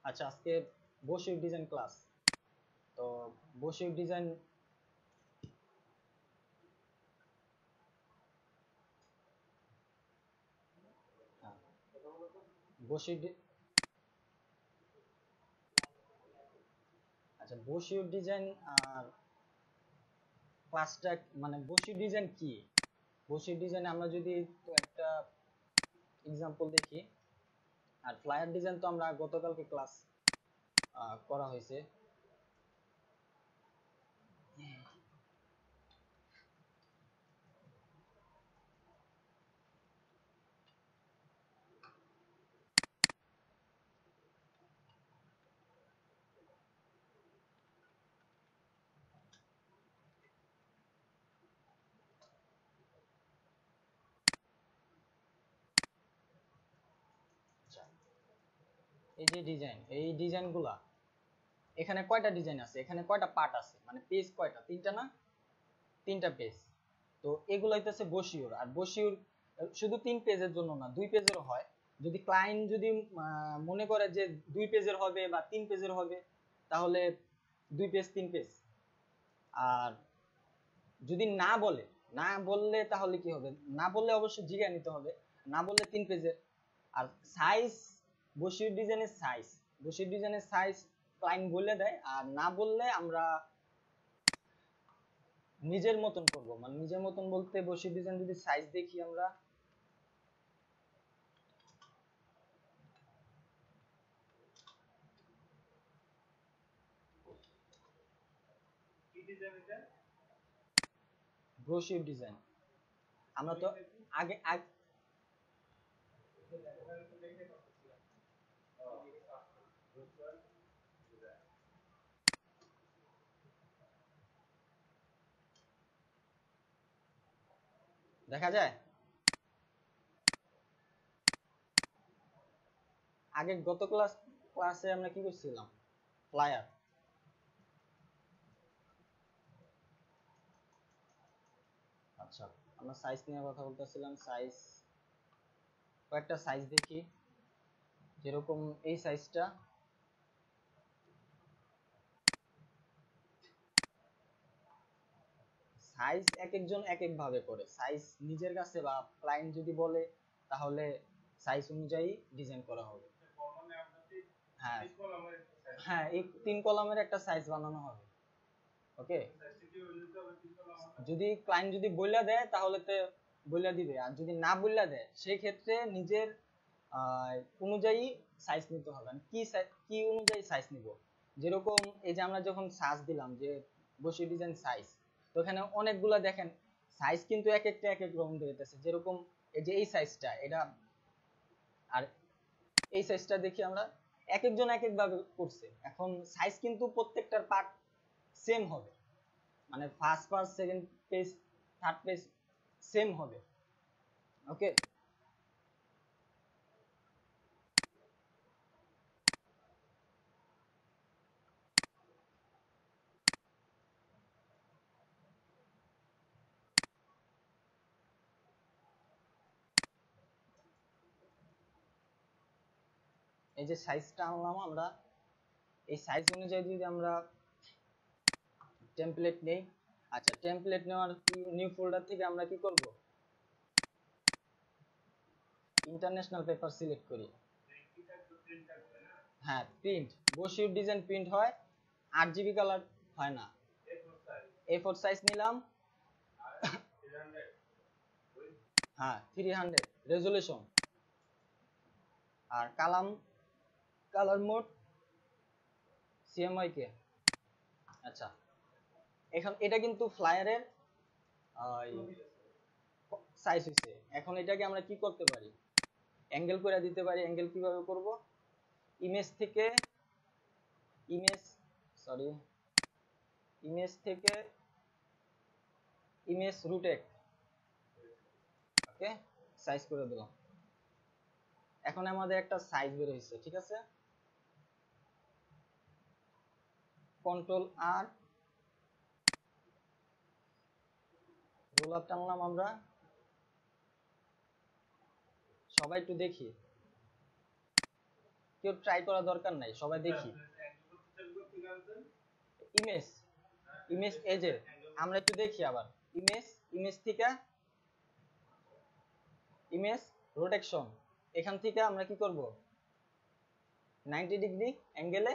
আচ্ছা, আজকে Basir design class. তো বসির ডিজাইন বসির আচ্ছা, বসির ডিজাইন আর ক্লাসটা মানে বসির ডিজাইন কি? বসির ডিজাইন আমরা যদি তো একটা এক্সাম্পল দেখি, আর ফ্লায়ার ডিজাইন তো আমরা গতকালকে ক্লাস করা হয়েছে। এই যে ডিজাইন, এই ডিজাইনগুলা এখানে কয়টা ডিজাইন আছে, এখানে কয়টা পার্ট আছে, মানে পেজ কয়টা? তিনটা না? তিনটা পেজ। তো এগুলো হইতেছে বসিওর। আর বসিওর শুধু 3 পেজের জন্য না, 2 পেজেরও হয়। যদি ক্লায়েন্ট যদি মনে করে যে 2 পেজের হবে বা 3 পেজের হবে, তাহলে 2 পেজ 3 পেজ। আর যদি না বলে, না বললে তাহলে কি হবে? না বললে অবশ্যই জিজ্ঞাসা নিতে হবে, না বললে 3 পেজের। আর সাইজ, বসির ডিজাইনের সাইজ, বসির ডিজাইনের সাইজ ক্লায়েন্ট বলে দেয়, আর না বললে আমরা নিজের মতন করব। মানে নিজের মতন বলতে বসির ডিজাইন যদি সাইজ দেখি আমরা, ব্রোশিওর ডিজাইন আমরা তো আগে দেখা যায় আগে গত ক্লাসে আমরা কি করছিলাম? ফ্লায়ার। আচ্ছা, আমরা সাইজ নিয়ে কথা বলতেছিলাম। সাইজ, কয়েকটা সাইজ দেখি, যেরকম এই সাইজটা। সাইজ এক একজন এক এক ভাবে করে। সাইজ নিজের কাছে বা ক্লায়েন্ট যদি বলে, তাহলে সাইজ অনুযায়ী ডিজাইন করা হবে। হ্যাঁ হ্যাঁ, এই 3 কলামের একটা সাইজ বানানো হবে। ওকে, যদি ক্লায়েন্ট যদি বইলা দেয় তাহলে তো বইলা দিবে, আর যদি না বইলা দেয় সেই ক্ষেত্রে নিজের অনুযায়ী সাইজ নিতে হবে। কি অনুযায়ী সাইজ নিব? যেরকম এই যে আমরা যখন সার্চ দিলাম যে বসি ডিজাইন সাইজ, তো এখানে অনেকগুলা দেখেন সাইজ কিন্তু এক একটা এক এক রকম দিতেছে। যেরকম এই যে এই সাইজটা, এটা আর এই সাইজটা দেখি আমরা, এক একজন এক এক ভাবে করছে। এখন সাইজ কিন্তু প্রত্যেকটার পার্ট সেম হবে, মানে first page, second page, third page same হবে। ওকে, এই যে সাইজটা আনলাম আমরা, এই সাইজ অনুযায়ী যদি আমরা টেমপ্লেট নেই, আচ্ছা টেমপ্লেট নেওয়ার নিউ ফোল্ডার থেকে আমরা কি করব? ইন্টারন্যাশনাল পেপার সিলেক্ট করি। হ্যাঁ, প্রিন্ট, বসির ডিজাইন প্রিন্ট হয়, 8 জিবি কালার হয় না। A4 সাইজ নিলাম। হ্যাঁ, 300 রেজুলেশন। আর কালার মোড CMYK। আচ্ছা, এখন এটা কিন্তু ফ্লায়ারের সাইজ হইছে। এখন এটাকে আমরা কি করতে পারি? অ্যাঙ্গেল করে দিতে পারি। অ্যাঙ্গেল কিভাবে করব? ইমেজ থেকে ইমেজ সরি ইমেজ থেকে ইমেজ রুটেট। ওকে, সাইজ করে দিলাম। এখন আমাদের একটা সাইজ বের হয়েছে, ঠিক আছে। কন্ট্রোল আর রোল আপ টানলাম আমরা। সবাই একটু দেখি, কেউ ট্রাই করা দরকার নাই, সবাই দেখি। ইমেজ, ইমেজ এই যে আমরা একটু দেখি আবার। ইমেজ, ইমেজ থেকে ইমেজ রোটেশন, এখান থেকে আমরা কি করব 90 ডিগ্রি অ্যাঙ্গেলে।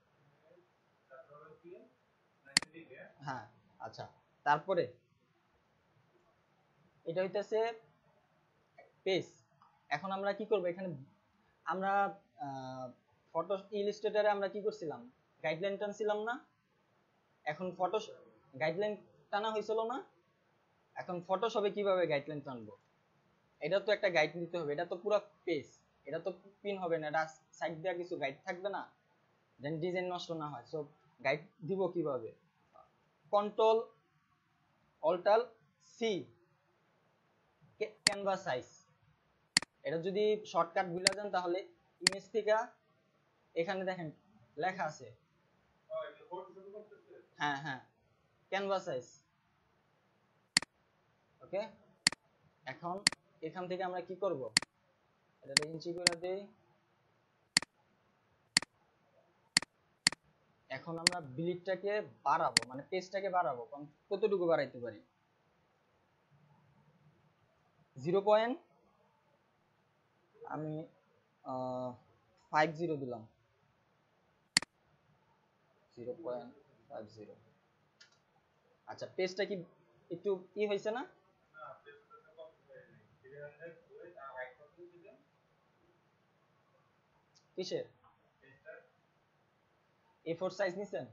হ্যাঁ আচ্ছা, তারপরে এটা হইতেছে পেজ। এখন আমরা কি করব এখানে, আমরা ফটো ইলাস্ট্রেটরে আমরা কি করছিলাম, গাইডলাইন টানছিলাম না? এখন ফটো গাইডলাইন টানা হয়েছিল না? এখন ফটোশপে কিভাবে গাইডলাইন টানবো? এটা তো একটা গাইড নিতে হবে, এটা তো পুরো পেজ, এটা তো পিন হবে না, এটা সাইড দিয়ে কিছু গাইড থাকবে না, দেন ডিজাইন নষ্ট না হয়। সো গাইড দিব কিভাবে? Control alter C, canvas size. এটা যদি শর্টকাট ভুলে যান তাহলে ইমেজ থেকে এখানে দেখেন লেখা আছে, হ্যাঁ হ্যাঁ, ক্যানভাস সাইজ। ওকে, এখন এখান থেকে আমরা কি করব, এটা ইঞ্চি করে দেই। এখন আমরা বিলিটটাকে বাড়াবো, মানে পেজটাকে বাড়াবো, কতটুকু বাড়াইতে পারি? 0. আমি 50 দিলাম, 0.50। আচ্ছা, পেজটা কি একটু ই হয়েছে না? কিসের A4 সাইজ নিছেন?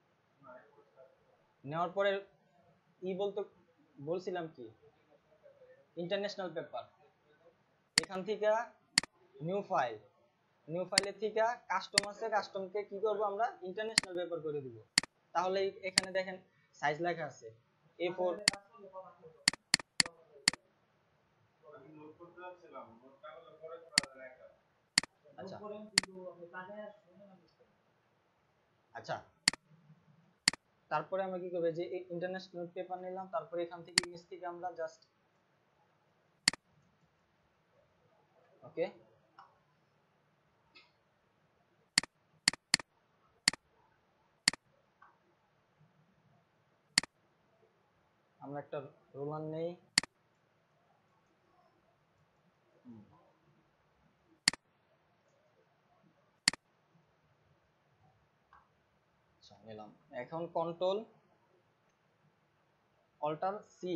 নেওয়ার পরে ই বলতে বলছিলাম কি, ইন্টারন্যাশনাল পেপার। এখান থেকে নিউ ফাইল, নিউ ফাইলের থেকে কাস্টম আছে, কাস্টমকে কি করব আমরা ইন্টারন্যাশনাল পেপার করে দিব। তাহলে এখানে দেখেন সাইজ লেখা আছে A4। আচ্ছা আচ্ছা, তারপরে আমরা কি করব, যে ইন্টারন্যাশনাল পেপার নিলাম, তারপরে এখান থেকে ইমেজ থেকে আমরা জাস্ট ওকে, আমরা একটা রোলার নেই। আচ্ছা নিলাম, এখন কন্ট্রোল অল্টার সি।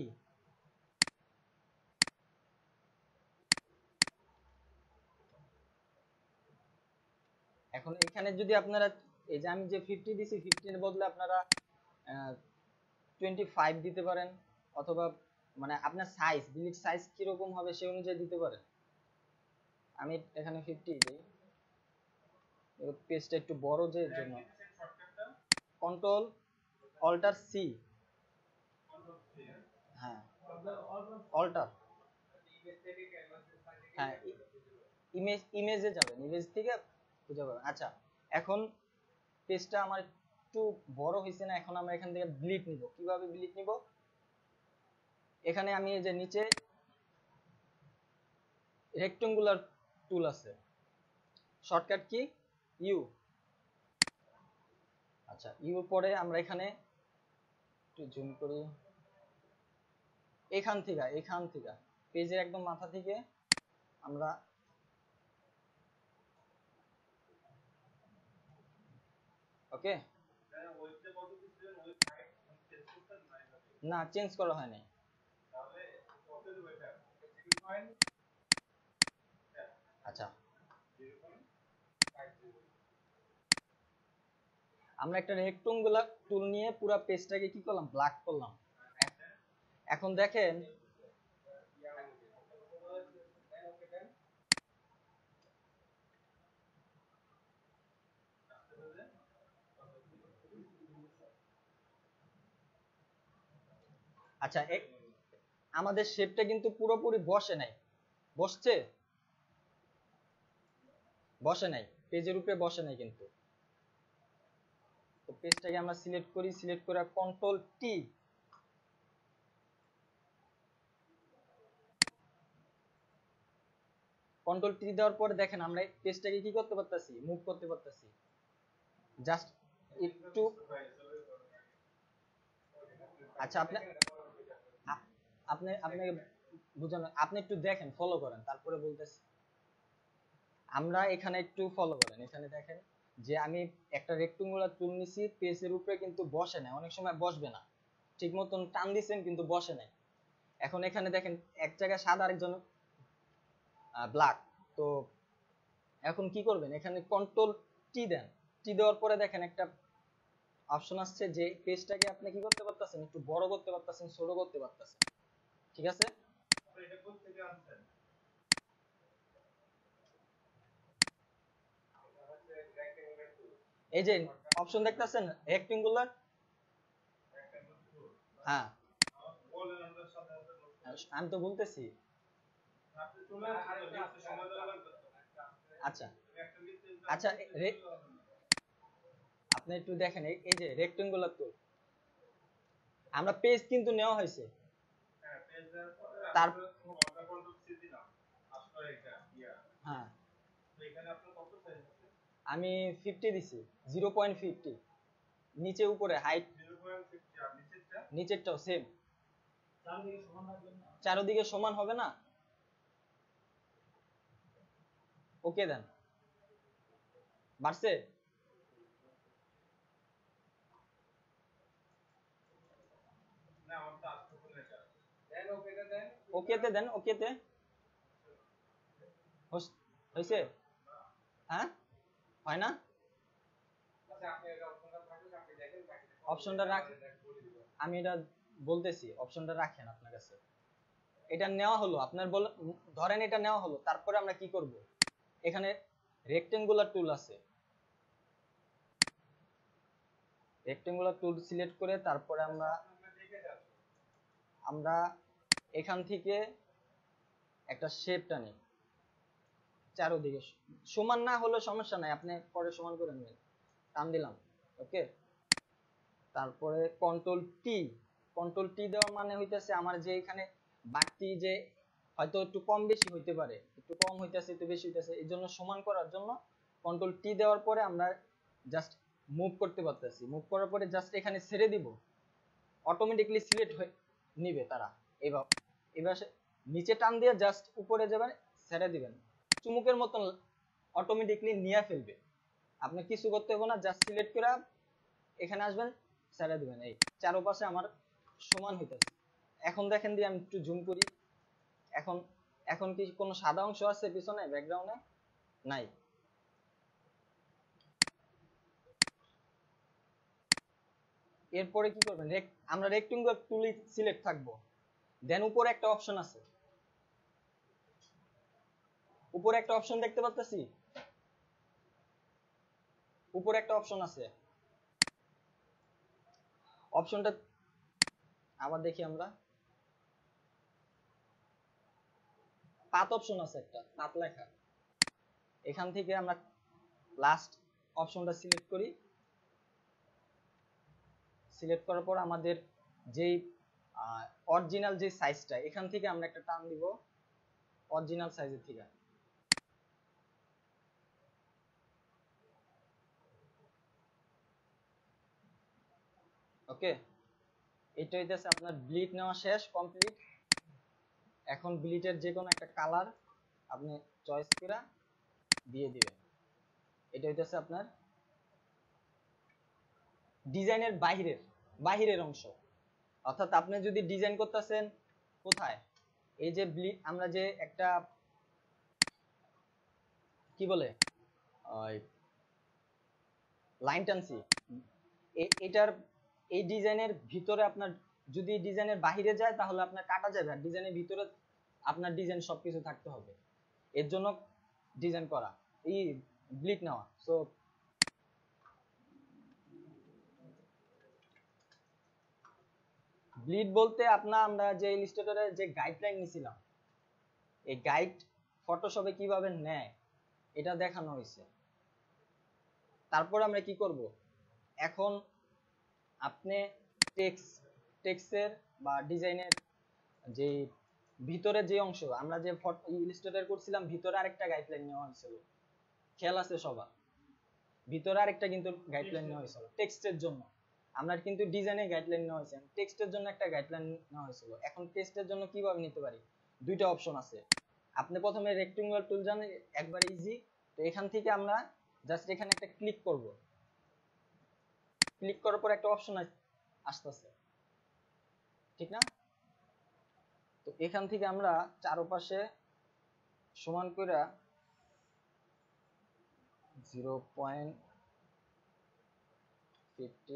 এখন এখানে যদি আপনারা, এই যে আমি যে 50 দিছি, 50 এর বদলে আপনারা 25 দিতে পারেন, অথবা মানে আপনার সাইজ, বিলিট সাইজ কিরকম হবে সেই অনুযায়ী দিতে পারেন। আমি এখানে 50 দিই, পেজটা একটু বড় যে জন্য। কন্ট্রোল অল্টার সি, হ্যাঁ অল্টার, হ্যাঁ ইমেজ, ইমেজে যাবেন, ইমেজ থেকে খুঁজে পাবেন। আচ্ছা, এখন পেজটা আমার একটু বড় হয়েছে না? এখন আমরা এখান থেকে ব্লিড নিব। কিভাবে ব্লিড নিব? এখানে আমি এই যে নিচে রেক্টেঙ্গুলার টুল আছে, শর্টকাট কি ইউ। আচ্ছা, ইউ পরে আমরা এখানে একটু জুম করি, এখান থেকে পেজের একদম মাথা থেকে আমরা ওকে, না চেঞ্জ করা হয়নি। আচ্ছা, আমরা একটা রেক্টেঙ্গুলার টুল নিয়ে পুরো পেজটাকে কি করলাম, ব্ল্যাক করলাম। এখন দেখেন আচ্ছা, আমাদের শেপটা কিন্তু পুরোপুরি বসে নাই। বসছে? বসে নাই, পেজের উপরে বসে নাই কিন্তু। তো পেজটাকে আমরা সিলেক্ট করি, সিলেক্ট করে কন্ট্রোল টি, কন্ট্রোল টি দেওয়ার পরে দেখেন আমরা পেজটাকে কি করতে পারতেছি, মুভ করতে পারতেছি। জাস্ট একটু, আচ্ছা আপনি আপনি আপনি বুঝানো, আপনি একটু দেখেন, ফলো করেন, তারপরে বলতেছি। আমরা এখানে একটু ফলো করেন, এখানে দেখেন যে আমি একটা রেক্টেঙ্গুলার টুল নিছি, পেজের উপরে কিন্তু বসে না, অনেক সময় বসবে না, ঠিক মতন টান দিছেন কিন্তু বসে নাই। এখন এখানে দেখেন এক জায়গায় সাদা, আরেকজন ব্ল্যাক। তো এখন কি করবেন, এখানে কন্ট্রোল টি দেন, টি দেওয়ার পরে দেখেন একটা অপশন আসছে যে পেজটাকে আপনি কি করতে পারতেছেন, একটু বড় করতে পারতেছেন, ছোট করতে পারতেছেন। ঠিক আছে, এই যে অপশন দেখতেছেন রেক্টেঙ্গুলার, হ্যাঁ আমি তো বলতেছি। আচ্ছা আচ্ছা, আপনি একটু দেখেন এই যে রেক্টেঙ্গুলার টুল, আমরা পেজ কিন্তু নেওয়া হয়েছে, তার হ্যাঁ আমি 50 দিছি, 0.50, নিচে উপরে হাইট, নিচেরটাও সেম, চারদিকে সমান হবে না। ওকে দেন, বাড়ছে, ওকেতে দেন, ওকেতে হয়েছে, হ্যাঁ হয় না, অপশনটা রাখ, আমি এটা বলতেছি, অপশনটা রাখেন আপনার কাছে। এটা নেওয়া হলো আপনার, ধরেন এটা নেওয়া হলো, তারপরে আমরা কি করব, এখানে রেক্টেঙ্গুলার টুল আছে, রেক্টেঙ্গুলার টুল সিলেক্ট করে তারপরে আমরা আমরা এখান থেকে একটা শেপ টানি, চারদিকে সমান না হলে সমস্যা নাই, আপনি পরে সমান করে নেবেন, টান দিলাম, ওকে। তারপরে কন্ট্রোল টি, কন্ট্রোল টি দেওয়ার মানে হইতেছে আমার যে এখানে বাড়তি যে হয়তো একটু কম বেশি হইতে পারে, একটু কম হইতেছে, একটু বেশি হইতেছে, এই জন্য সমান করার জন্য কন্ট্রোল টি দেওয়ার পরে আমরা জাস্ট মুভ করতে পারতেছি, মুভ করার পরে জাস্ট এখানে ছেড়ে দিব, অটোমেটিকলি সিলেক্ট হয়ে নিবে তারা। এবার এবার নিচে টান দিয়ে জাস্ট উপরে যাবেন, ছেড়ে দিবেন, চুমুকের মতন অটোমেটিকলি নিয়ে ফেলবে, আপনি কিছু করতে হবে না, জাস্ট সিলেক্ট করে এখানে আসবেন, ছেড়ে দিবেন, এই চারপাশে আমার সমান হইতেছে। এখন দেখেন দিয়ে আমি একটু জুম করি, এখন এখন কি কোনো সাদা অংশ আছে পিছনে ব্যাকগ্রাউন্ডে? নাই। এরপরে কি করবেন, আমরা রেক্টেঙ্গুলার টুল সিলেক্ট থাকবো, দেন উপরে একটা অপশন আছে, উপরে একটা অপশন দেখতে পাচ্ছি, উপরে একটা অপশন আছে, অপশনটা আবার দেখি আমরা, পাত অপশন আছে, একটা পাত লেখা, এখান থেকে আমরা লাস্ট অপশনটা সিলেক্ট করি, সিলেক্ট করার পর আমাদের যেই অরিজিনাল যে সাইজটা, এখান থেকে আমরা একটা টান দিব অরিজিনাল সাইজের থেকে, ওকে। এটা হইতেছে আপনার ব্লিড নেওয়া শেষ, কমপ্লিট। এখন ব্লিডের যে কোনো একটা কালার আপনি চয়েস করে দিয়ে দিবেন। এটা হইতেছে আপনার ডিজাইনের বাহিরের বাহিরের অংশ, অর্থাৎ আপনি যদি ডিজাইন করতেছেন কোথায়, এই যে আমরা যে একটা কি বলে লাইন টানছি, এটার এই ডিজাইনের ভিতরে আপনার যদি ডিজাইনের বাহিরে যায় তাহলে আপনার কাটা যাবে, আর ডিজাইনের ভিতরে আপনার ডিজাইন সবকিছু থাকতে হবে, এর জন্য ডিজাইন করা এই ব্লিড নেওয়া। সো ব্লিড বলতে আমরা যে ইলাস্ট্রেটরে যে গাইডলাইন নিছিলাম, এই গাইড ফটোশপে কিভাবে নেয় এটা দেখানো হয়েছে। তারপর আমরা কি করব, এখন আপনি টেক্সটের বা ডিজাইনের যে ভিতরে যে অংশ আমরা যে ইলাস্ট্রেটর করছিলাম, ভিতরে আরেকটা গাইডলাইন নেওয়া হয়েছিল, খেয়াল আছে সবার? ভিতরে আরেকটা কিন্তু গাইডলাইন নেওয়া হয়েছিল টেক্সটের জন্য। আমরা কিন্তু ডিজাইনে গাইডলাইন নেওয়া হয়েছে, টেক্সটের জন্য একটা গাইডলাইন নেওয়া হয়েছিল। এখন টেক্সটের জন্য কিভাবে নিতে পারি? দুইটা অপশন আছে। আপনি প্রথমে রেক্টেঙ্গুলার টুল জানেন, একবার ইজি। তো এখান থেকে আমরা জাস্ট এখানে একটা ক্লিক করব, ক্লিক করার পর একটা অপশন আসতেছে, ঠিক না? তো এখান থেকে আমরা চারপাশে সমান করে 0.50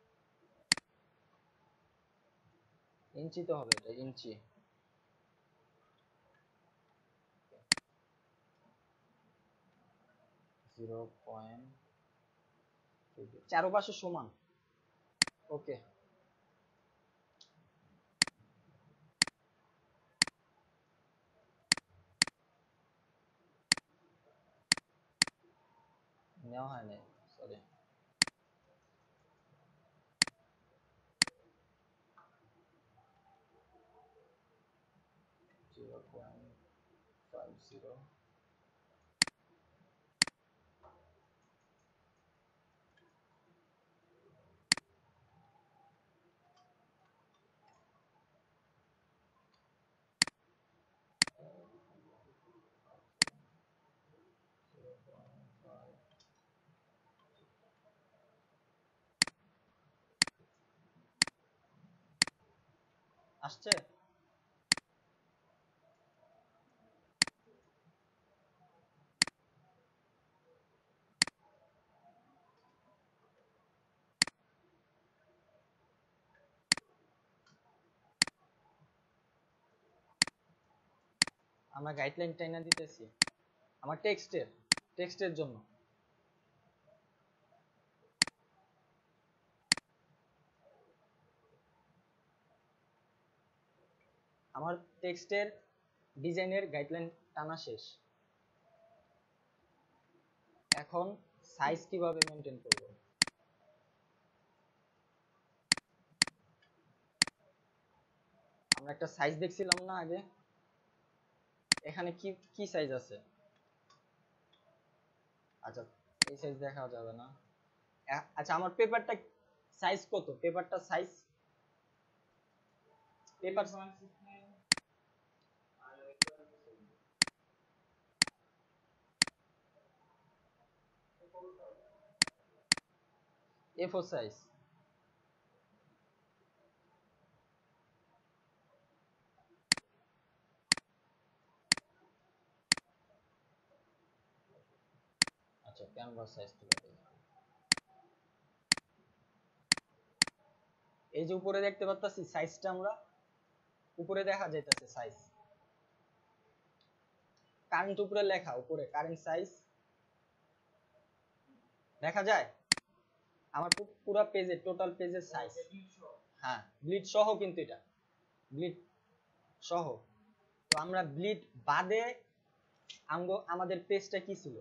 ইঞ্চিতে হবে, এটা ইঞ্চি। চারপাশে সমান, ওকে। নেওয়া হয় নাই, সরি। আসছে? আমরা গাইডলাইন টাইনা দিতেছি আমার টেক্সটের জন্য। আমার টেক্সটের ডিজাইনের গাইডলাইন টানা শেষ। এখন সাইজ কিভাবে মেনটেন করব? আমরা একটা সাইজ দেখছিলাম না আগে? এখানে কি কি সাইজ আছে? আচ্ছা, এই সাইজ দেখা যাবে না। আচ্ছা, আমার পেপারটা সাইজ কত? পেপারটা সাইজ পেপার A4 সাইজ। আচ্ছা, ক্যানভাস সাইজ তুলে দিই। এই যে উপরে দেখতে পাচ্ছি সাইজটা, আমরা উপরে দেখা যাইতেছে সাইজ, কারেন্ট উপরে লেখা, উপরে কারেন্ট সাইজ দেখা যায়। আমার পুরো পেজে, টোটাল পেজের সাইজ। হ্যাঁ, ব্লিড সহ, কিন্তু এটা ব্লিড সহ। তো আমরা ব্লিড বাদে আমাদের পেজটা কি ছিল?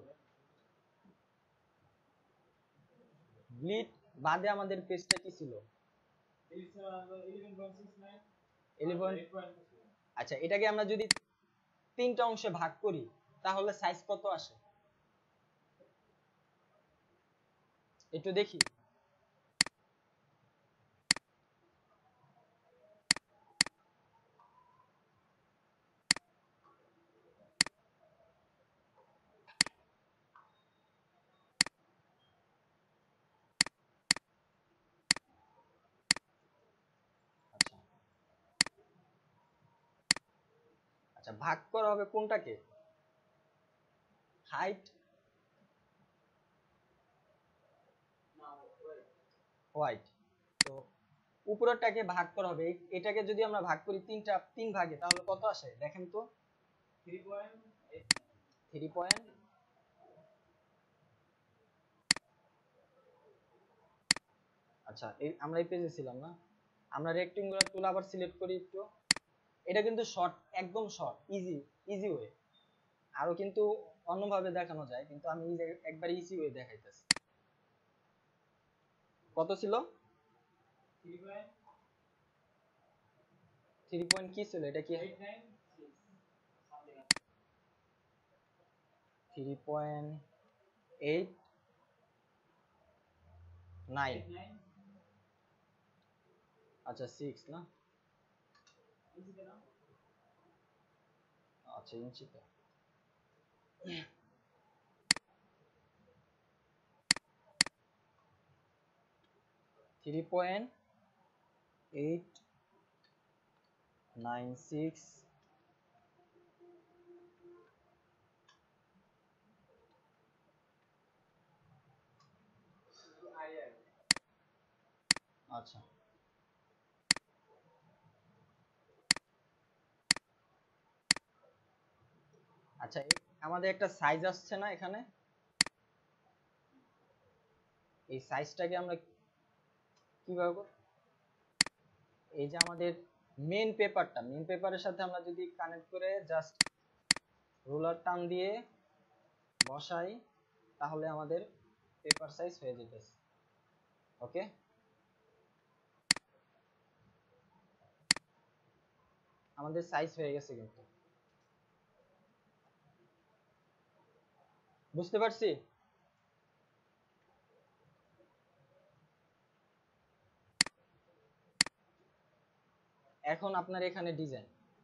ব্লিড বাদে আমাদের পেজটা কি ছিল? 11। আচ্ছা, এটাকে আমরা যদি তিনটা অংশে ভাগ করি তাহলে সাইজ কত আসে একটু দেখি। আচ্ছা আচ্ছা, ভাগ করা হবে কোনটাকে? Height, white. তো উপরেরটাকে ভাগ করা হবে, এটাকে যদি আমরা ভাগ করি তিন ভাগে তাহলে কত আসে দেখেন তো? 3 পয়েন্ট। আচ্ছা, আমরা এই পেজে ছিলাম না? আমরা রেক্টেঙ্গুলার টুল আবার সিলেক্ট করি একটু। এটা কিন্তু শর্ট, একদম শর্ট, ইজি ইজি ওয়ে। আরো কিন্তু অন্যভাবে দেখানো যায়, কিন্তু আমি একবার ইজি ওয়ে দেখাইতেছি। কত ছিল? 3 পয়েন্ট কি ছিল? এটা কি 3.89 আচ্ছা 6 না আচ্ছা ইঞ্চিতে 3.896 আচ্ছা আচ্ছা আমাদের একটা সাইজ আসছে না এখানে এই সাইজটাকে আমরা কিভাবে এই যে আমাদের মেন পেপারের সাথে আমরা যদি কানেক্ট করে জাস্ট রুলার টান দিয়ে বসাই তাহলে আমাদের পেপার সাইজ হয়ে যেতেছে ওকে আমাদের সাইজ হয়ে গেছে কিন্তু বুঝতে পারছি এখন আপনার এখানে ডিজাইন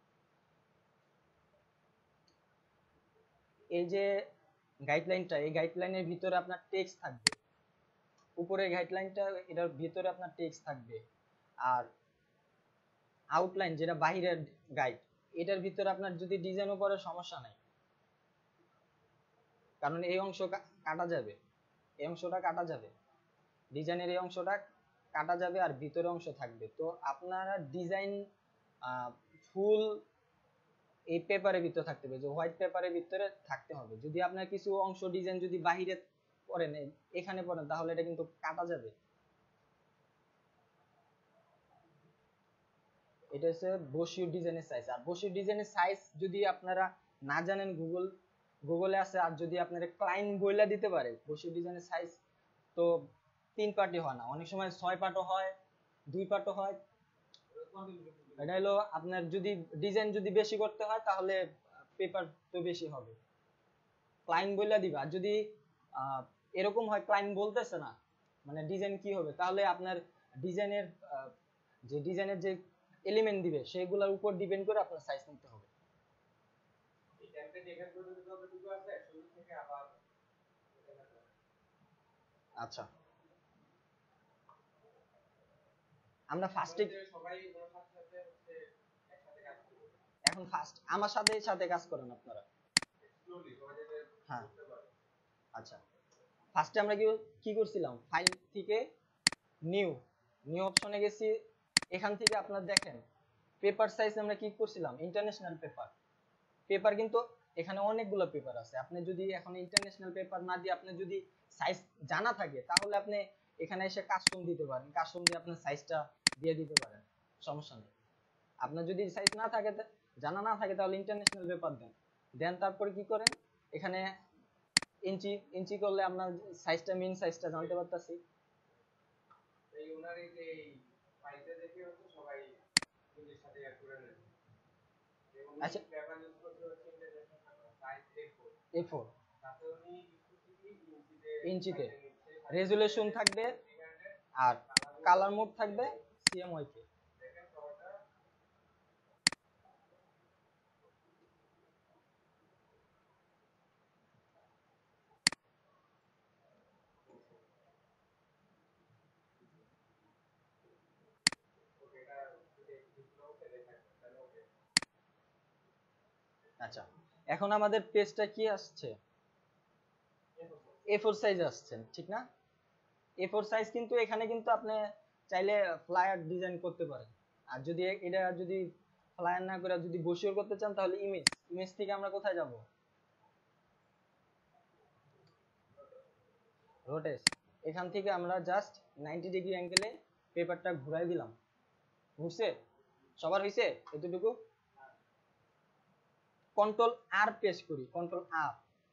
এই যে গাইডলাইনটা এই গাইডলাইনের ভিতরে আপনার টেক্সট থাকবে উপরের গাইডলাইনটা এটার ভিতরে আপনার টেক্সট থাকবে আর আউটলাইন যেটা বাহিরের গাইড এটার ভিতরে আপনার যদি ডিজাইনও পড়ে সমস্যা নাই কারণ এই অংশ কাটা যাবে এই অংশটা কাটা যাবে ডিজাইনের এই অংশটা কাটা যাবে আর ভিতরে অংশ থাকবে তো আপনারা ডিজাইন ফুল এই পেপারের ভিতরে থাকতে হবে যে হোয়াইট পেপারের ভিতরে থাকতে হবে যদি আপনার কিছু অংশ ডিজাইন যদি বাহিরে পড়েন এখানে পড়েন তাহলে এটা কিন্তু কাটা যাবে এটা হচ্ছে বসির ডিজাইনের সাইজ আর বসির ডিজাইনের সাইজ যদি আপনারা না জানেন গুগলে আছে আর যদি আপনারা ক্লায়েন্ট বইলা দিতে পারে বসির ডিজাইনের সাইজ তো 3 পার্টি হয় না অনেক সময় 6 পার্টও হয় 2 পার্টও হয় এটা হলো আপনার যদি ডিজাইন যদি বেশি করতে হয় তাহলে পেপার তো বেশি হবে ক্লায়েন্ট বইলা দিবা আর যদি এরকম হয় ক্লায়েন্ট বলতেছে না মানে ডিজাইন কি হবে তাহলে আপনার ডিজাইনের যে এলিমেন্ট দিবে সেগুলোর উপর ডিপেন্ড করে আপনার সাইজ নিতে হবে আচ্ছা আমরা ফার্স্টে এখন ফার্স্ট আমার সাথে কাজ করেন আপনারা হ্যাঁ আচ্ছা ফার্স্টে আমরা কি করছিলাম ফাইল থেকে নিউ অপশনে গেছি এখান থেকে আপনারা দেখেন পেপার সাইজ আমরা কি করছিলাম ইন্টারন্যাশনাল পেপার কিন্তু এখানে অনেকগুলো পেপার আছে আপনি যদি এখন ইন্টারন্যাশনাল পেপার না দিয়ে আপনি যদি সাইজ জানা থাকে তাহলে আপনি এখানে এসে কাস্টম দিতে পারেন কাস্টম দিয়ে আপনার সাইজটা দিয়ে দিতে পারেন সমস্যা নেই আপনার যদি সাইজ না থাকে জানা না থাকে তাহলে ইন্টারন্যাশনাল পেপার দেন তারপরে কি করেন এখানে ইঞ্চি করলে আপনার সাইজটা মেইন সাইজটা জানতে পারতাছি এই ওনার এই যে ফাইলটা দেখে হচ্ছে সবাই ইংলিশ সাথে অ্যাড করে নেন আচ্ছা পেপার ইউজ করতে হচ্ছে ইন্টারন্যাশনাল সাইজ A4 তাতে উনি ইঞ্চিতে রেজোলিউশন থাকবে আর কালার মোড থাকবে CMYK দেখেন সবাইটা আচ্ছা এখন আমাদের পেজটা কি আসছে A4 সাইজ আসছে ঠিক না A4 সাইজ কিন্তু এখানে কিন্তু আপনি চাইলে ফ্লায়ার ডিজাইন করতে পারেন আর যদি এটা যদি ফ্লায়ার না করে যদি বসিওর করতে চান তাহলে ইমেজ থেকে আমরা কোথায় যাব রোটেট এখান থেকে আমরা জাস্ট 90 ডিগ্রি অ্যাঙ্গেলে পেপারটা ঘুরাই দিলাম ঘুরছে সবার হইছে এতটুকু কন্ট্রোল আর প্রেস করি কন্ট্রোল আর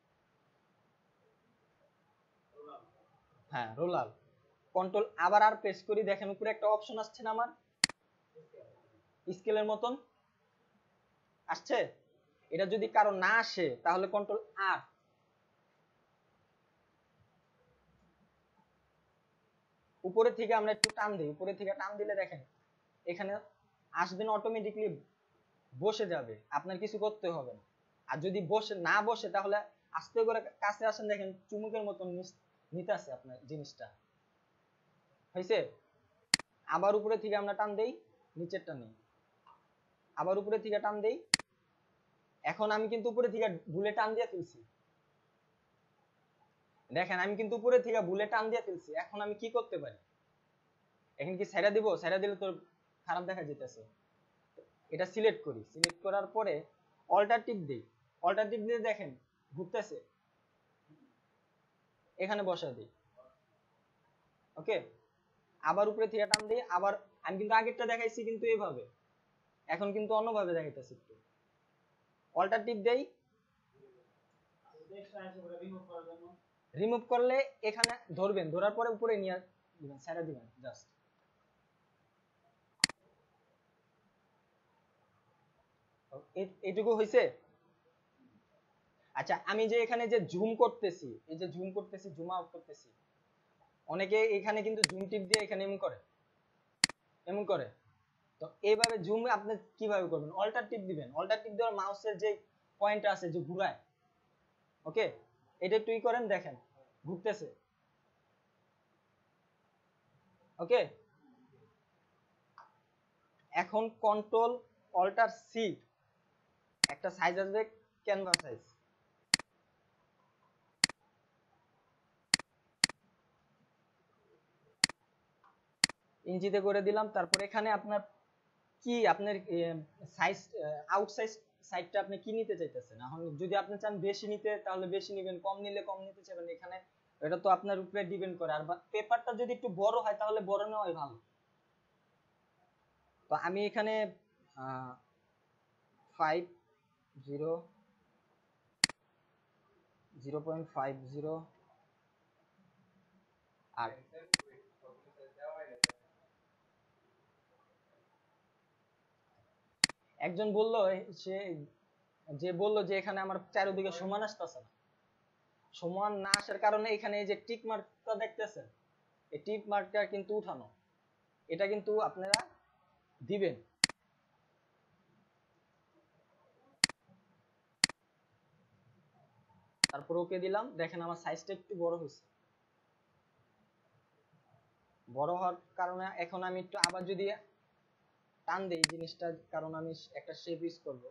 হ্যাঁ রোলার কন্ট্রোল আবার আর প্রেস করি দেখেন উপরে একটা অপশন আসছে না আমার স্কেলের মতন আসছে এটা যদি কারো না আসে তাহলে কন্ট্রোল আর উপরে থেকে আমরা একটু টান দিই, উপরে থেকে টান দিলে দেখেন এখানে আসবেন, অটোমেটিকলি বসে যাবে, আপনার কিছু করতে হবে না। আর যদি না বসে তাহলে আস্তে করে কাছে আসেন, দেখেন চুমুকের মতন নিতে আছে আপনার জিনিসটা। হয়েছে? আবার উপরে থেকে আমরা টান দেই, নিচেরটা নেই, আবার উপরে থেকে টান দেই। এখন আমি কিন্তু উপরে থেকে ভুলে টান দিয়ে ফেলছি, দেখেন আমি কিন্তু উপরে থেকে ভুলে টান দিয়ে ফেলছি। এখন আমি কি করতে পারি? এখন কি ছেড়ে দিব? ছেড়ে দিলে তো খারাপ দেখা যেতেছে। এটা সিলেক্ট করি, সিলেক্ট করার পরে অল্টারনেটিভ দিই, অল্টারনেটিভ দিয়ে দেখেন ঘুরতেছে, এখানে বসা দিই। ওকে, আবার উপরে থেকে টান দিই। আবার আমি কিন্তু আগেরটা দেখাইছি কিন্তু এইভাবে, এখন কিন্তু অন্যভাবে দেখাইতেছি। একটু অল্টারনেটিভ দেই, রিমুভ করলে এখানে ধরবেন, ধরার পরে উপরে নিয়ে দিবেন, ছেড়ে দিবেন জাস্ট। এইটুকু হয়েছে? আচ্ছা, আমি যে এখানে যে জুম করতেছি, এই যে জুম করতেছি, জুম আউট করতেছি, অনেকে এখানে কিন্তু জুম টিপ দিয়ে এখানে এমন করে, এমন করে। তো এইভাবে জুম আপনি কিভাবে করবেন? অল্টার টিপ দিবেন, অল্টার টিপ দেওয়ার মাউসের যে পয়েন্ট আছে যে ঘুরায়, ওকে, এটা একটু করেন, দেখেন ঘুরতেছে। ওকে, এখন কন্ট্রোল অল্টার সি, একটা সাইজ আসবে, ক্যানভাস সাইজ, ইঞ্চিতে করে দিলাম। তারপর এখানে আপনার কি, আপনার সাইজ, আউটসাইজ সাইডটা আপনি কি নিতে চাইতেছেন? এখন যদি আপনি চান বেশি নিতে তাহলে বেশি নেবেন, কম নিলে কম নিতে চাইবেন, এখানে এটা তো আপনার উপরে ডিপেন্ড করে। আর পেপারটা যদি একটু বড় হয় তাহলে বড় নেওয়াই ভালো। তো আমি এখানে 0.50 আর একজন বলল, সে যে বলল যে এখানে আমার চারিদিকে সমান আসতেছে না, সমান না আসার কারণে এখানে এই যে টিক মার্কটা দেখতেছেন, এই টিক মার্কটা কিন্তু উঠানো, এটা কিন্তু আপনারা দিবেন। তারপর ওকে দিলাম, দেখেন আমার সাইজটা একটু বড় হয়েছে। বড় হওয়ার কারণে এখন আমি একটু আবার যদি টান দেই জিনিসটা, কারণ আমি একটা শেপ ইউজ করব।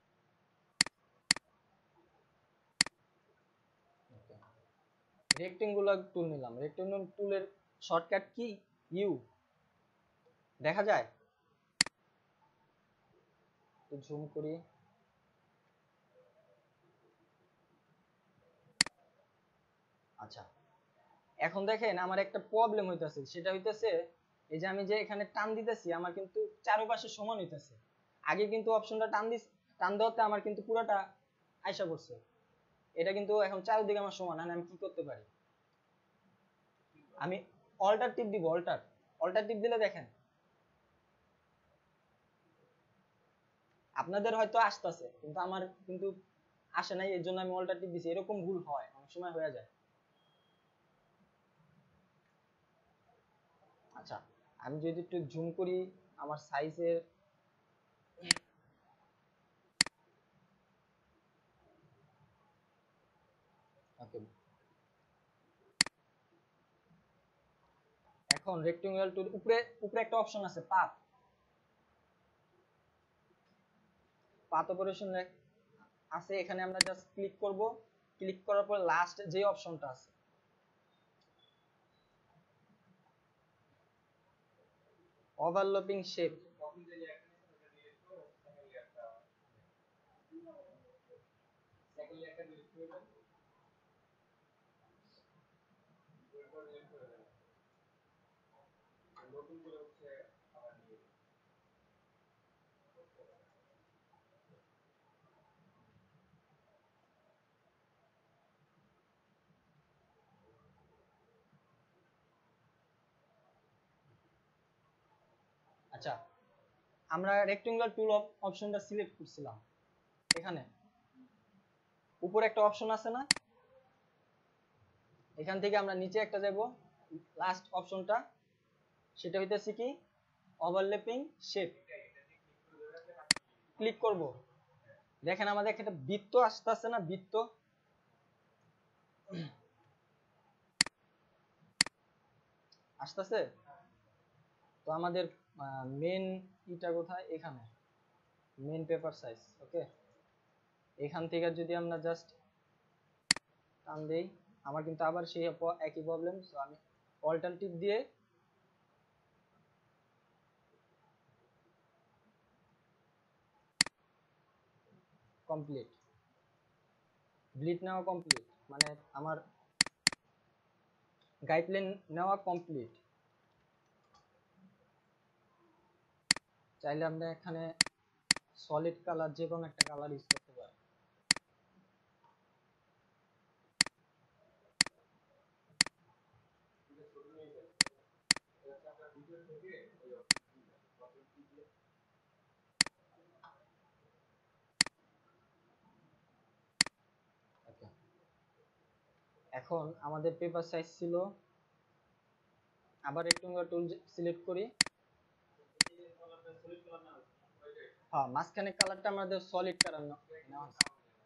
রেক্টেঙ্গুলার টুল নিলাম, রেক্টেঙ্গুলার টুলের শর্টকাট কি? ইউ, দেখা যায়? তো জুম করি। আচ্ছা, এখন দেখেন আমার একটা প্রবলেম হইতাছে, সেটা হইতাছে এই যে আমি যে এখানে টান দিতেছি আমার কিন্তু চারপাশে সমান হইতাছে। আগে কিন্তু অপশনটা টান দেওয়াতে আমার কিন্তু পুরোটা আয়সা পড়ছে, এটা কিন্তু এখন চারিদিকে আমার সমান। আমি কি করতে পারি? আমি অল্টার টিপ দিব, অল্টার, অল্টার টিপ দিলে দেখেন আপনাদের হয়তো আসতেছে কিন্তু আমার কিন্তু আসে নাই, এর জন্য আমি অল্টার টিপ দিছি। এরকম ভুল হয়, অনেক সময় হয়ে যায়। আচ্ছা, আমি যদি একটু জুম করি আমার সাইজের, ওকে, এখন রেক্টেঙ্গুলার টুল উপরে, উপরে একটা অপশন আছে পাথ, পাথ অপারেশন আছে, এখানে আমরা জাস্ট ক্লিক করব। ক্লিক করার পর লাস্ট যে অপশনটা আছে ওভারল্যাপিং শেপ, আচ্ছা, আমরা রেক্টেঙ্গুলার টুল অপশনটা সিলেক্ট করছিলাম, এখানে উপরে একটা অপশন আছে না, এখান থেকে আমরা নিচে একটা যাব, লাস্ট অপশনটা সেটা হইতেছে কি ওভারল্যাপিং শেপ। ক্লিক করব, দেখেন আমাদের একটা বৃত্ত আসতেছে না, বৃত্ত আসতেছে। তো আমাদের মেন ইটা কোথায়, এখানে মেন পেপার সাইজ। ওকে, এখান থেকে যদি আমরা জাস্ট টান দেই, আমার কিন্তু আবার সেই একই প্রবলেম। সো আমি অল্টারনেটিভ দিয়ে কমপ্লিট, ব্লিড নেওয়া কমপ্লিট, মানে আমার গাইডলাইন নেওয়া কমপ্লিট। চাইলে আপনি এখানে সলিড কালার যে কোনো একটা কালার ইউজ করতে পারেন। ওকে, এখন আমাদের পেপার সাইজ ছিল, আবার রেক্টেঙ্গুলার টুল সিলেক্ট করি। হ্যাঁ, মাঝখানে কালারটা আমাদের সলিড কালার নেওয়া হয়েছে।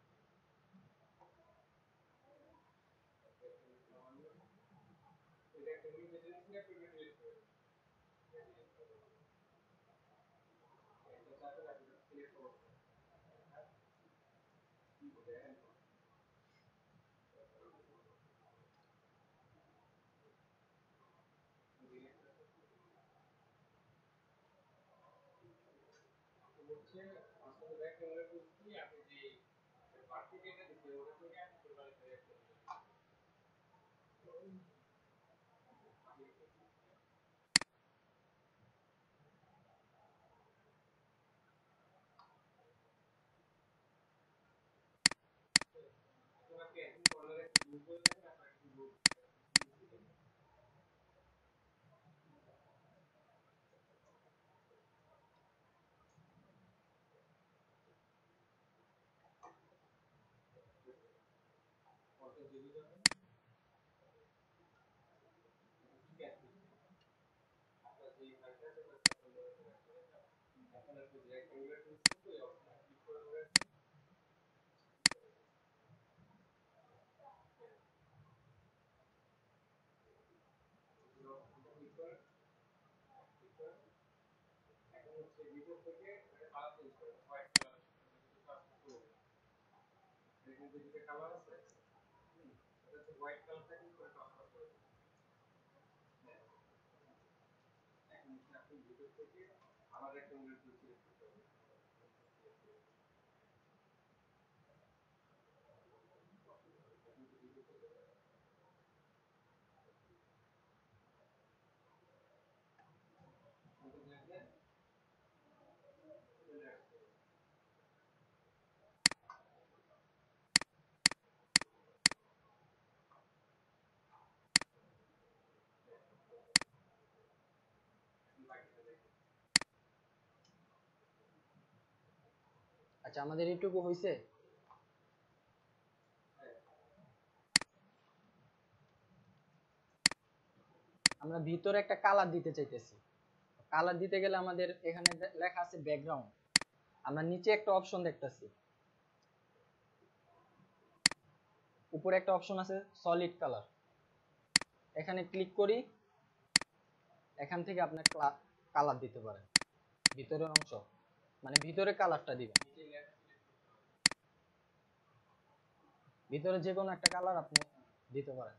আচ্ছা, আমাদের এইটুকু হয়েছে। আমরা ভিতরে একটা কালার দিতে চাইতেছি। কালার দিতে গেলে আমাদের এখানে লেখা আছে ব্যাকগ্রাউন্ড, আমরা নিচে একটা অপশন দেখতেছি, উপরে একটা অপশন আছে সলিড কালার। এখানে ক্লিক করি, এখান থেকে আপনার কালার দিতে পারেন ভিতরের অংশ, মানে ভিতরে কালারটা দিবেন, ভিতরে যে কোনো একটা কালার আপনি দিতে পারেন।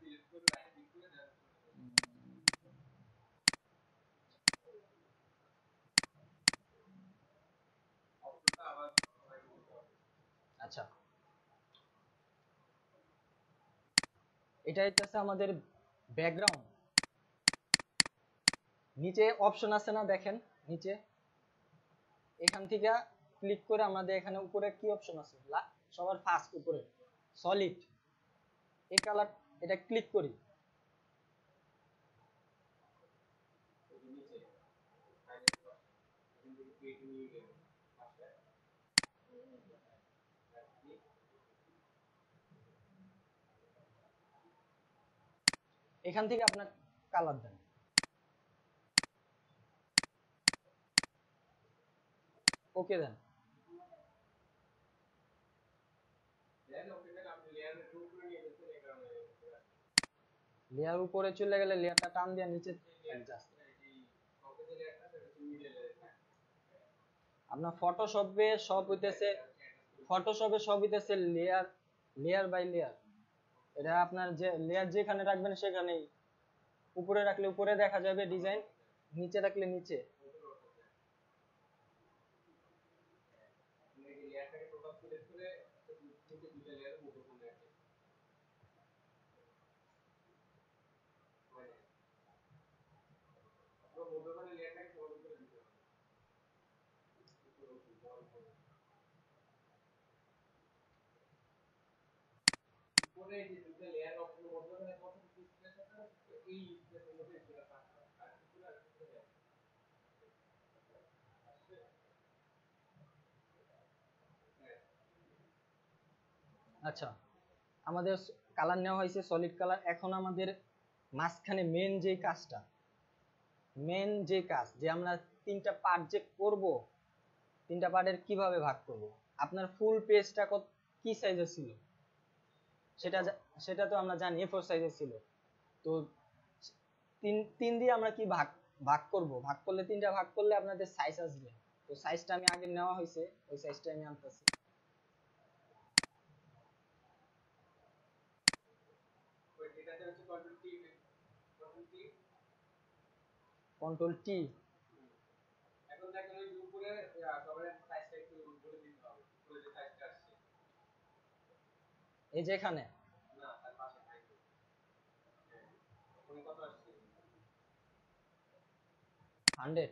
আচ্ছা, এটা হচ্ছে আমাদের ব্যাকগ্রাউন্ড। নিচে অপশন আছে না, দেখেন নিচে, এখান থেকে ক্লিক করে আমাদের এখানে উপরে কি অপশন আছে, সবার ফার্স্ট উপরে সলিড, এই কালার, এটা ক্লিক করি। এখান থেকে আপনার কালার দেন। ওকে দেন। লেয়ার উপরে চলে গেলে লেয়ারটা টান দিয়ে নিচে আপনার ফটোশপে সব হইতেছে লেয়ার, লেয়ার বাই লেয়ার। এটা আপনার যে লেয়ার যেখানে রাখবেন সেখানেই, উপরে রাখলে উপরে দেখা যাবে ডিজাইন, নিচে রাখলে নিচে। আচ্ছা, আমাদের কালার নেওয়া হয়েছে সলিড কালার। এখন আমাদের মাঝখানে মেন যে কাজ যে আমরা তিনটা পার্ট যে করব, তিনটা পার্টের কিভাবে ভাগ করব। আপনার ফুল পেজটা কি সাইজের ছিল সেটা সেটা তো আমরা জানি A4 সাইজের ছিল। তো তিন দিয়ে আমরা কি ভাগ ভাগ করব, ভাগ করলে তিনটা ভাগ করলে আপনাদের সাইজ আসবে। তো সাইজটা আমি আগে নেওয়া হয়েছে, ওই সাইজটা আমি আনতেছি। Control T. এখন দেখেন ওই উপরে সবার সাইজটা একটু বলে দিতে হবে, উপরে যে সাইজটা আসছে এই যে এখানে না, তার পাশে থাকবে। কোন কত আসছে 100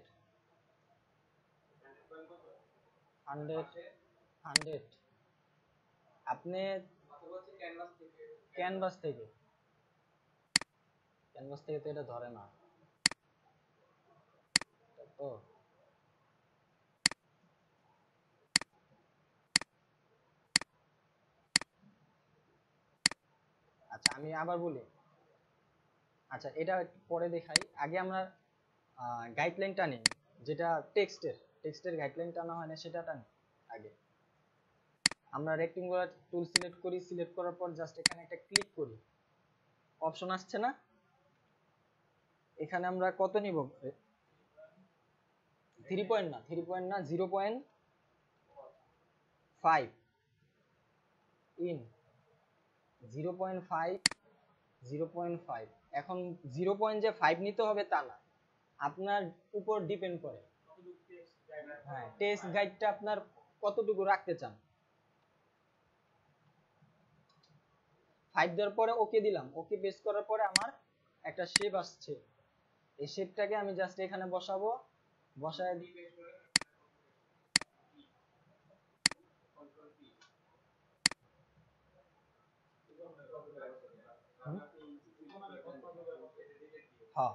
100 আপনি ক্যানভাস থেকে তো এটা ধরে না তো। আচ্ছা আমি আবার বলি, আচ্ছা এটা পরে দেখাই, আগে আমরা গাইডলাইন টানি, যেটা টেক্সটের গাইডলাইন টানা হয় না সেটা টানি আগে। আমরা রেক্টেঙ্গুলার টুল সিলেক্ট করি, সিলেক্ট করার পর জাস্ট এখানে একটা ক্লিক করি, অপশন আসছে না, এখানে আমরা কত নিব, 3 পয়েন্ট না 0.5 ইন 0.5 এখন 0.5 নিতে হবে তা না, আপনার উপর ডিপেন্ড করে। হ্যাঁ, টেক্সট গাইডটা আপনার কতটুকু রাখতে চান। 5 দেওয়ার পরে ওকে দিলাম, ওকে প্রেস করার পরে আমার একটা শেপ আসছে, এই শেপটাকে আমি জাস্ট এখানে বসাবো, বসায় হ্যাঁ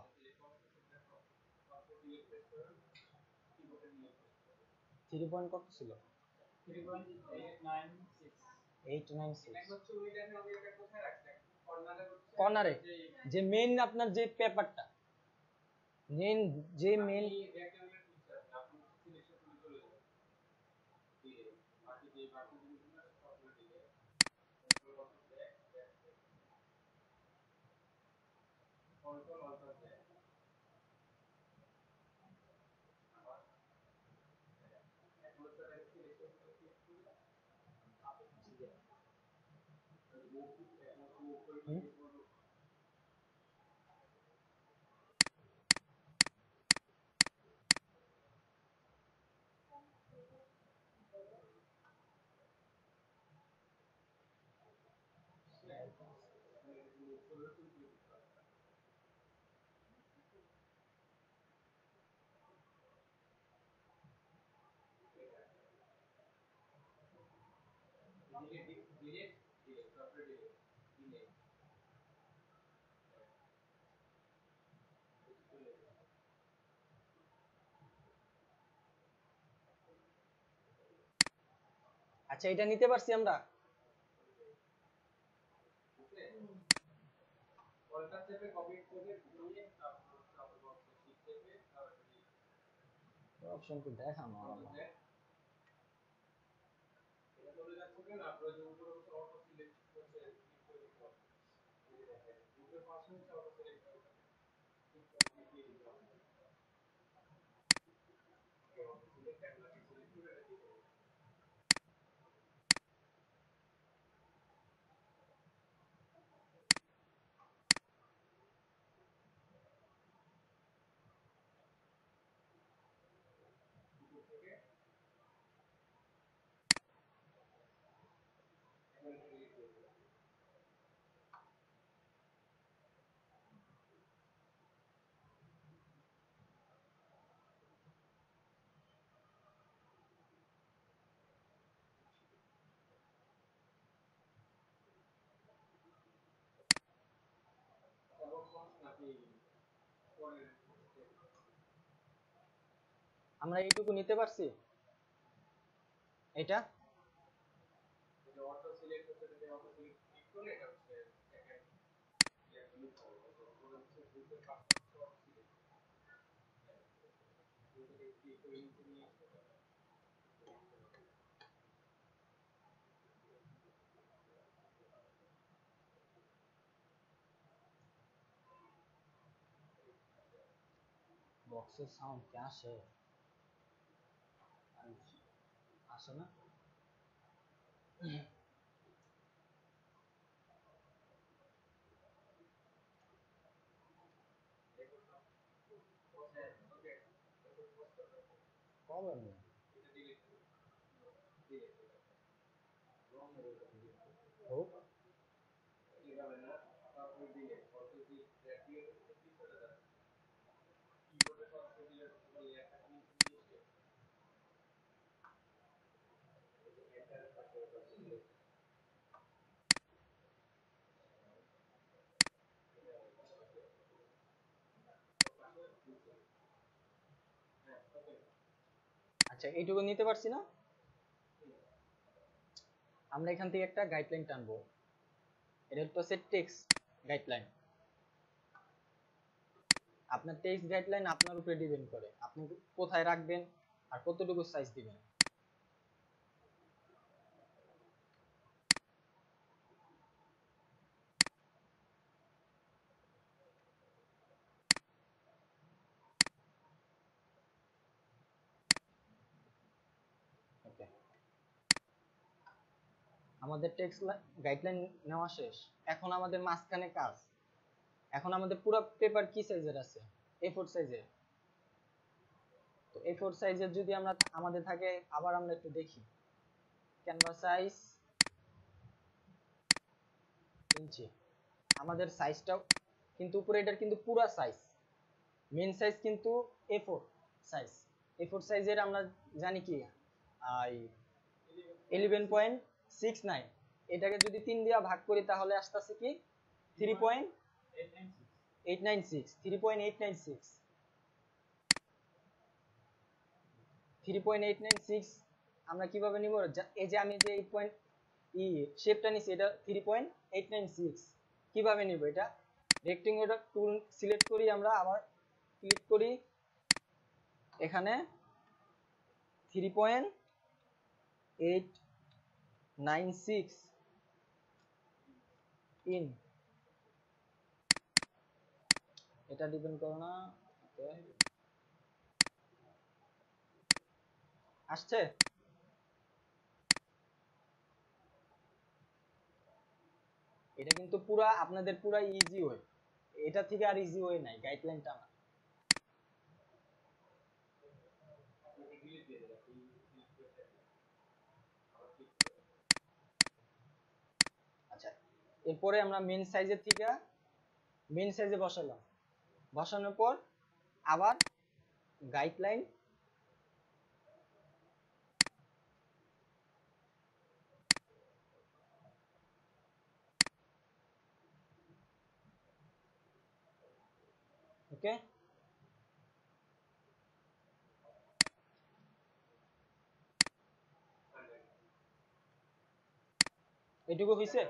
3 পয়েন্ট কত ছিল, 896 কর্নারে যে মেইন আপনার যে পেপারটা মেইন যে মেইন আচ্ছা এটা নিতে পারছি আমরা, অপশন তো দেখানো আমরা এইটুকু নিতে পারছি এটা। বক্সের সাউন্ড কি আসে? আসে না। প্রবলেম নেই। হোক। আচ্ছা এইটুকু নিতে পারছি না। আমরা এখান থেকে একটা গাইডলাইন টানবো, এটা হচ্ছে টেক্সট গাইডলাইন। আপনার টেক্সট গাইডলাইন আপনার উপরে ডিপেন্ড করে আপনি কোথায় রাখবেন আর কতটুকু সাইজ দিবেন। ওকে, আমাদের টেক্সট গাইডলাইন নেওয়া শেষ। এখন আমাদের মাঝখানে কাজ। এখন আমাদের পুরো পেপার কি সাইজের আছে? A4 সাইজের। তো A4 সাইজের যদি আমরা আমাদের থাকে, আবার আমরা একটু দেখি ক্যানভাস সাইজ ইঞ্চি। আমাদের সাইজটাও কিন্তু উপরে, এটার কিন্তু পুরো সাইজ, মেন সাইজ কিন্তু A4 সাইজ। A4 সাইজের আমরা জানি কি 11.69। এটাকে যদি 3 দিয়ে ভাগ করি তাহলে আসতেছে কি 3.896। 3.896 আমরা কিভাবে নিব? এই যে আমি যে 8 পয়েন্ট শেপটা নিছি, এটা 3.896 কিভাবে নিব? এটা রেক্টেঙ্গুলার টুল সিলেক্ট করি, আমরা আবার ক্লিক করি এখানে 3.896 ইন, এটা ডিপেন্ড করো না। ওকে, আসছে। এটা কিন্তু পুরা আপনাদের পুরা ইজি ওয়ে, এটা থেকে আর ইজি ওয়ে নাই গাইডলাইনটা না। আচ্ছা, এরপরে আমরা মেন সাইজের থেকে মেন সাইজে বসালাম, বসানোর পর আবার গাইডলাইন ওকে। এটুকু হইছে।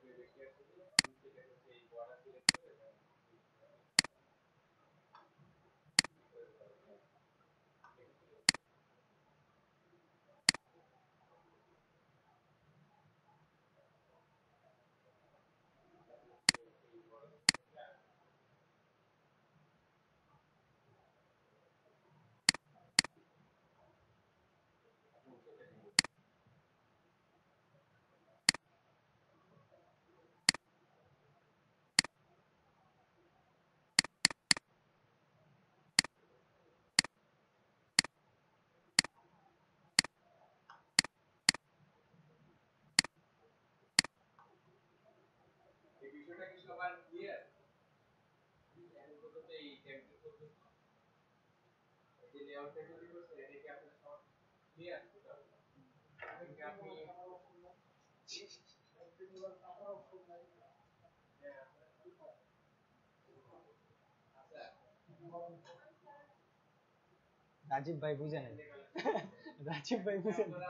রাজীব ভাই বুঝে নেই। রাজীব ভাই বুঝে নেই।